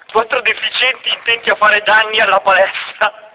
4 deficienti intenti a fare danni alla palestra.